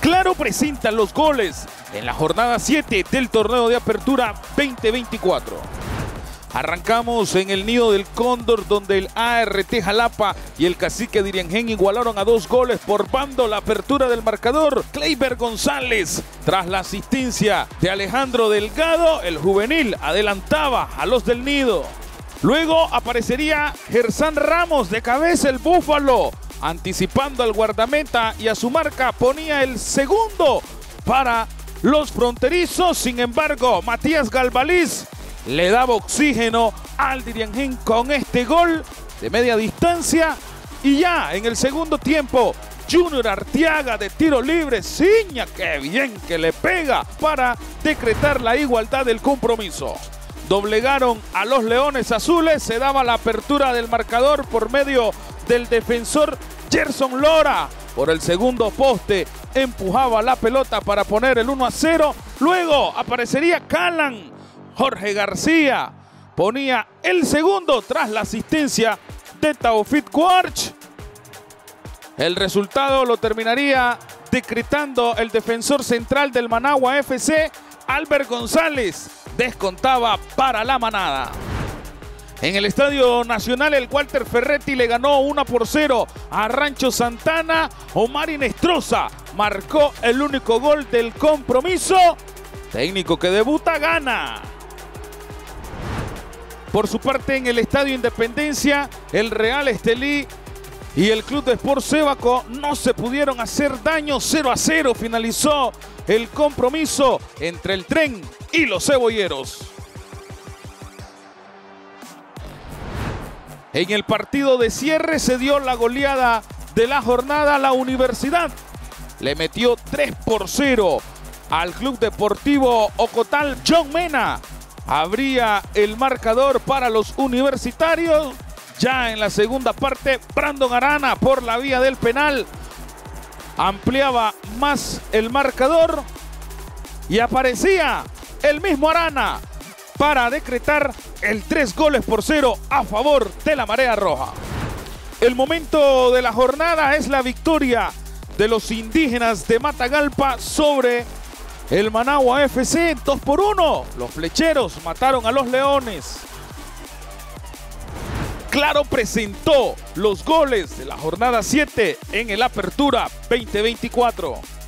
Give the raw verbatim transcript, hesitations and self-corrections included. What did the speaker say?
Claro presenta los goles en la jornada siete del torneo de apertura veinte veinticuatro. Arrancamos en el nido del Cóndor, donde el A R T Jalapa y el Cacique Diriangén igualaron a dos goles por bando. La apertura del marcador, Kleiber González, tras la asistencia de Alejandro Delgado, el juvenil adelantaba a los del nido. Luego aparecería Gersán Ramos de cabeza, el Búfalo, anticipando al guardameta, y a su marca ponía el segundo para los fronterizos. Sin embargo, Matías Galvaliz le daba oxígeno al Diriangén con este gol de media distancia. Y ya en el segundo tiempo, Junior Arteaga de tiro libre, ciña, qué bien que le pega para decretar la igualdad del compromiso. Doblegaron a los Leones Azules, se daba la apertura del marcador por medio del defensor Gerson Lora. Por el segundo poste empujaba la pelota para poner el uno a cero. Luego aparecería Calan. Jorge García ponía el segundo tras la asistencia de Taofik Cuarch. El resultado lo terminaría decretando el defensor central del Managua F C, Albert González. Descontaba para la manada. En el Estadio Nacional, el Walter Ferretti le ganó uno por cero a Rancho Santana. Omar Inestrosa marcó el único gol del compromiso. Técnico que debuta gana. Por su parte, en el Estadio Independencia, el Real Estelí y el Club de Sport Sébaco no se pudieron hacer daño. cero a cero finalizó el compromiso entre el Tren y los cebolleros. En el partido de cierre se dio la goleada de la jornada. La Universidad le metió tres por cero al Club Deportivo Ocotal. John Mena abría el marcador para los universitarios. Ya en la segunda parte, Brandon Arana por la vía del penal ampliaba más el marcador y aparecía el mismo Arana para decretar el tres goles por cero a favor de la Marea Roja. El momento de la jornada es la victoria de los indígenas de Matagalpa sobre el Managua F C, dos por uno. Los flecheros mataron a los leones. Claro presentó los goles de la jornada siete en el Apertura veinte veinticuatro.